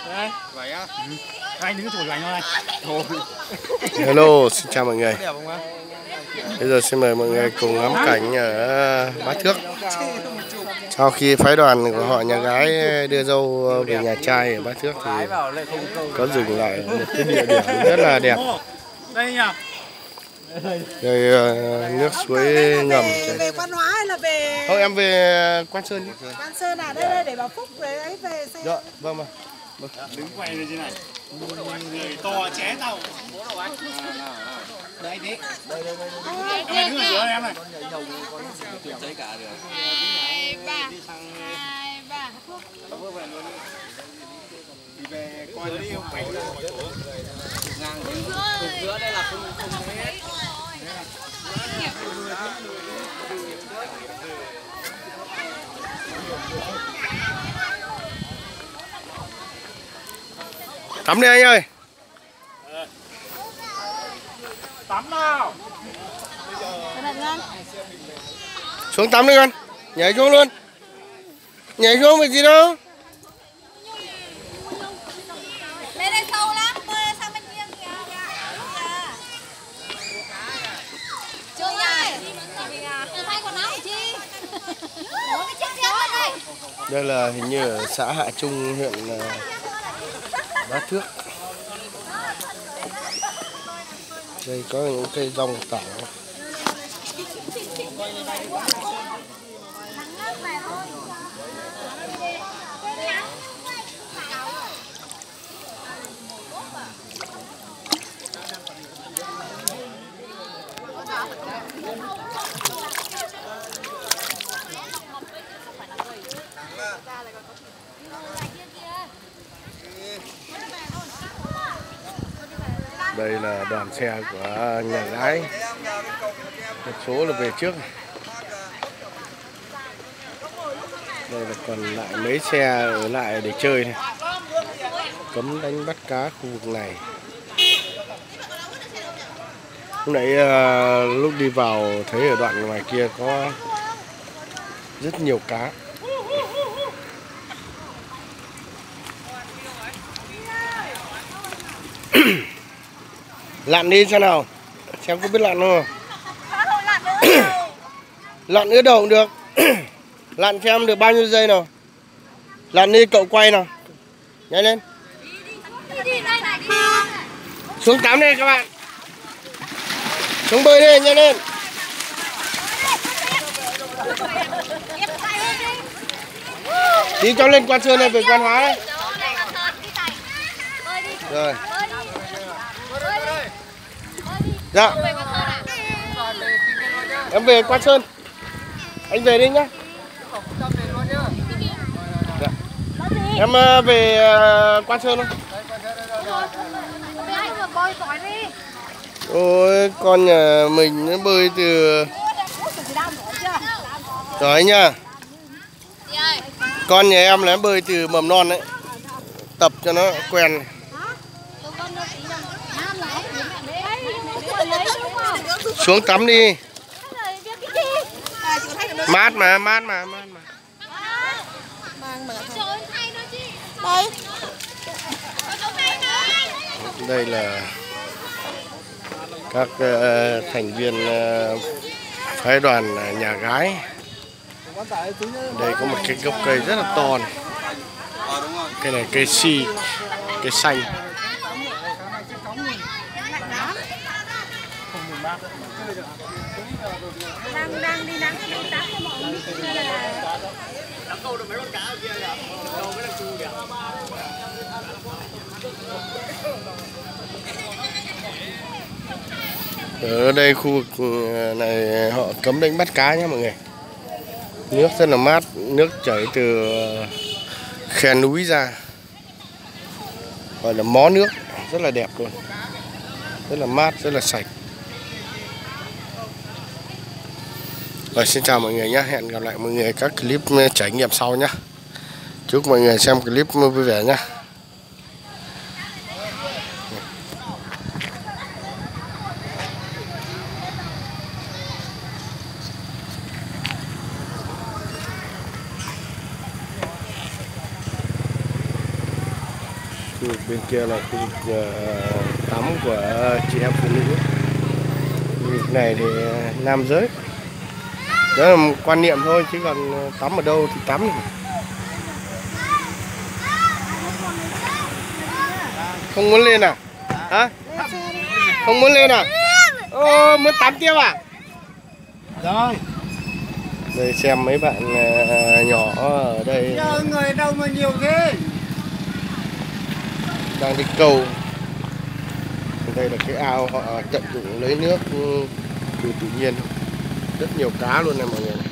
Đây. Vậy á. Anh đứng chụp ảnh thôi. Hello, xin chào mọi người. Bây giờ xin mời mọi người cùng ngắm cảnh ở Bá Thước. Sau khi phái đoàn của họ nhà gái đưa dâu về nhà trai ở Bá Thước thì có dừng lại một cái địa điểm rất là đẹp. Đây nhỉ? Đây nước suối ngầm. Về Văn Hóa hay là về? Thôi em về Quan Sơn. Quan Sơn à? Đây để bảo Phúc về ấy về xe. Dạ, vâng. Đứng quay lên trên này. Người to ché tao. Đây đi. Đây. Em đứng ở giữa em này. Chơi cả được. 2, 3. 2, 3. Đi về coi đi không phải ngang giữa đây là không hết. Tắm đi anh ơi. tắm nào. Xuống tắm đi con. Nhảy xuống luôn. Nhảy xuống việc gì đâu. Bên đây sâu lắm, bơi sang bên kia kìa. Chơi nhảy. Thay quần áo chi? Ủa cái chiếc xe bên đây. Đây là hình như ở xã Hạ Trung, huyện Bá Thước. Đây có những cây rong tỏi. Đây là đoàn xe của nhà gái. Một số là về trước. Đây là còn lại mấy xe ở lại để chơi này. Cấm đánh bắt cá khu vực này. Lúc nãy lúc đi vào thấy ở đoạn ngoài kia có rất nhiều cá. Lặn đi xem nào. Xem có biết lặn không? Lặn nữa đầu cũng được. Lặn xem được bao nhiêu giây nào. Lặn đi cậu quay nào. Nhanh lên. Xuống tắm đi các bạn. Xuống bơi đi, nhanh lên. Đi cho lên Quan Sơn này về Quan Hóa đấy. Rồi. Dạ. Em về Quan Sơn. Anh về đi nhá. Dạ. Em về Quan Sơn không? Ôi con nhà mình nó bơi từ rồi nha. Con nhà em là em bơi từ mầm non đấy. Tập cho nó quen. Xuống tắm đi. Mát mà. Đây là các thành viên phái đoàn nhà gái. Đây có một cái gốc cây rất là to này. Cây này cây si, cây xanh. Đang đi nắng đi tắm cho mọi người. Đắm câu được mấy con cá ở kia kìa. Câu mới đang chu kìa. Ở đây khu vực này họ cấm đánh bắt cá nhé mọi người. Nước rất là mát, nước chảy từ khe núi ra. Gọi là mó nước, rất là đẹp luôn. Rất là mát, rất là sạch. Rồi xin chào mọi người nhé, hẹn gặp lại mọi người các clip trải nghiệm sau nhé. Chúc mọi người xem clip vui vẻ nhé. Khu vực bên kia là khu vực tắm của chị em phụ nữ. Khu vực này thì nam giới. Đó là một quan niệm thôi, chứ còn tắm ở đâu thì tắm. Không muốn lên à? Hả? Không muốn lên à? Ô, muốn tắm tiếp à? Rồi. Đây xem mấy bạn nhỏ ở đây. Giờ người đâu mà nhiều thế. Đang đi câu. Đây là cái ao họ tận dụng lấy nước từ tự nhiên. Rất nhiều cá luôn này mọi người.